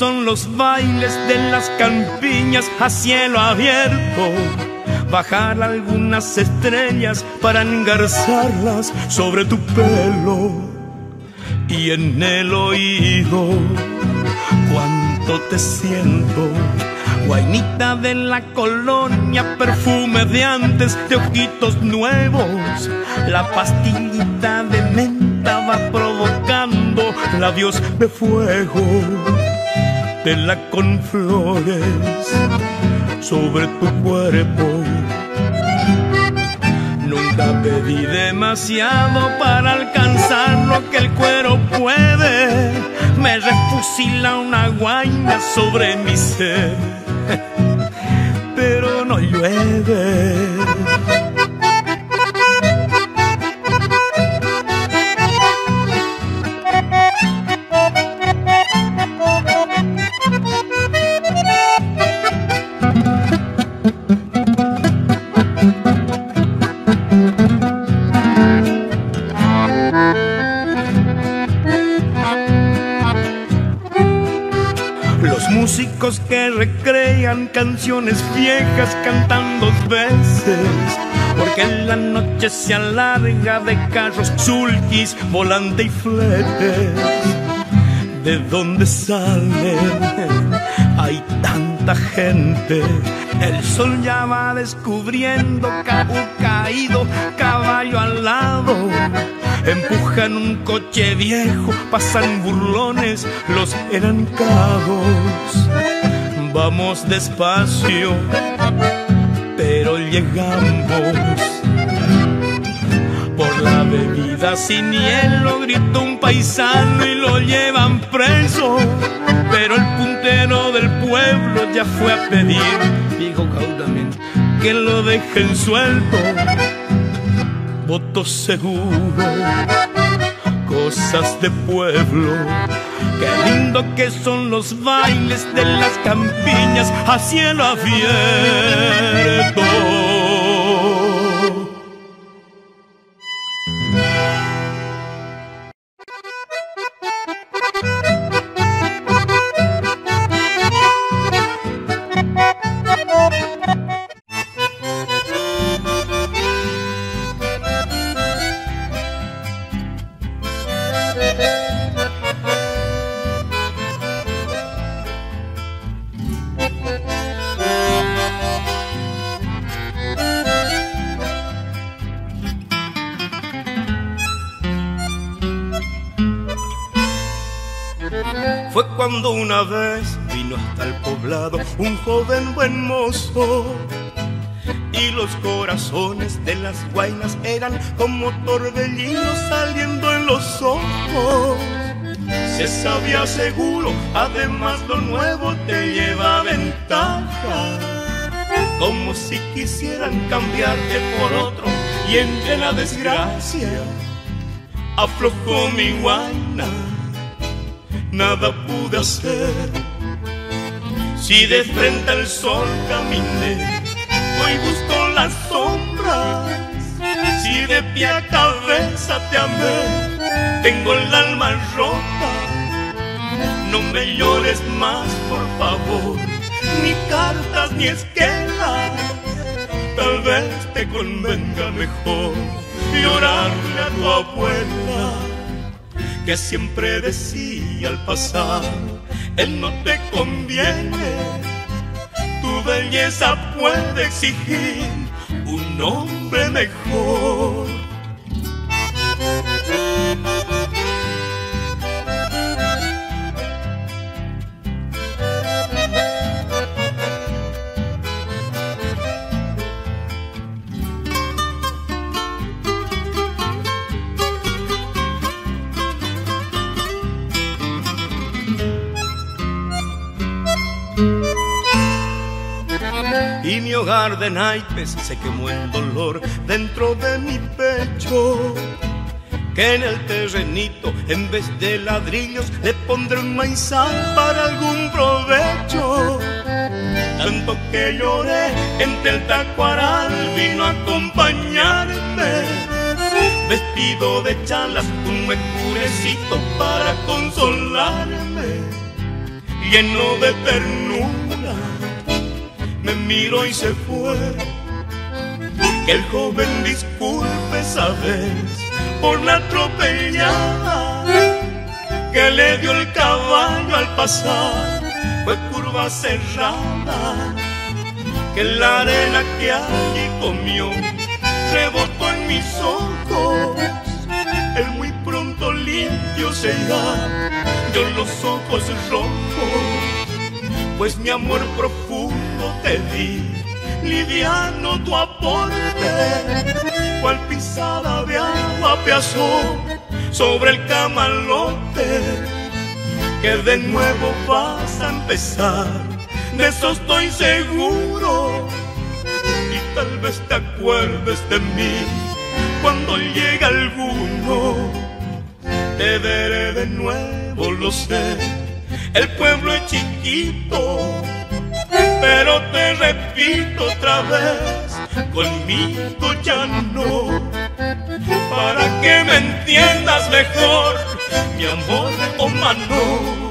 son los bailes de las campiñas a cielo abierto. Bajar algunas estrellas para engarzarlas sobre tu pelo. Y en el oído, cuánto te siento. Guainita de la colonia, perfume de antes, de ojitos nuevos. La pastillita de menta va provocando labios de fuego. Tela con flores sobre tu cuerpo. Nunca pedí demasiado para alcanzar lo que el cuero puede. Me refusila una guaina sobre mi ser, pero no llueve. Músicos que recrean canciones viejas cantan dos veces, porque en la noche se alarga de carros, sulkis, volante y fletes. ¿De dónde salen? Hay tanta gente. El sol ya va descubriendo cabo caído, caballo al lado. Empujan un coche viejo, pasan burlones los enanclados. Vamos despacio, pero llegamos. Por la bebida sin hielo gritó un paisano y lo llevan preso. Pero el puntero del pueblo ya fue a pedir, dijo caudamente, que lo dejen suelto. Voto seguro, cosas de pueblo. Qué lindo que son los bailes de las campiñas a cielo abierto. Fue cuando una vez vino hasta el poblado un joven buen mozo, y los corazones de las guainas eran como torbellinos saliendo en los ojos. Se sabía seguro, además lo nuevo te lleva ventaja, como si quisieran cambiarte por otro, y entre la desgracia aflojó mi guaina. Nada pude hacer. Si de frente al sol caminé, hoy busco las sombras. Si de pie a cabeza te amé, tengo el alma rota. No me llores más, por favor, ni cartas ni esquelas. Tal vez te convenga mejor llorarle a tu abuela, que siempre decía al pasar, él no te conviene. Tu belleza puede exigir un hombre mejor. Y mi hogar de naipes se quemó el dolor dentro de mi pecho, que en el terrenito en vez de ladrillos le pondré un maizal para algún provecho. Tanto que lloré entre el tacuaral vino a acompañarme, vestido de chalas, un mecurecito para consolarme. lleno de ternura, me miró y se fue. Que el joven disculpe esa vez por la atropellada que le dio el caballo al pasar, fue curva cerrada, que la arena que allí comió rebotó en mis ojos. Él muy pronto limpio se irá, yo los ojos rojos, pues mi amor profundo te di, liviano tu aporte, cual pisada de agua piazó sobre el camalote, que de nuevo vas a empezar, de eso estoy seguro, y tal vez te acuerdes de mí cuando llegue alguno. Te veré de nuevo, lo sé, el pueblo es chiquito, pero te repito otra vez, conmigo ya no, para que me entiendas mejor, mi amor humano.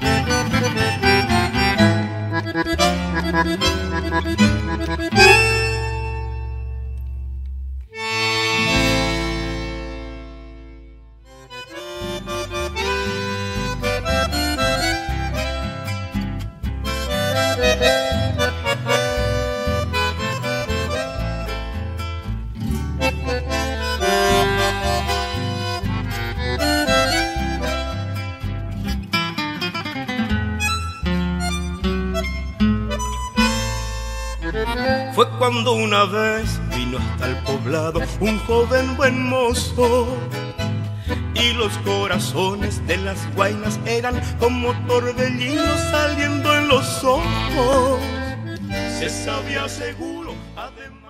Fue cuando una vez vino hasta el poblado un joven buen mozo, y los corazones de las guainas eran como torbellinos saliendo en los ojos. Se sabía seguro, además.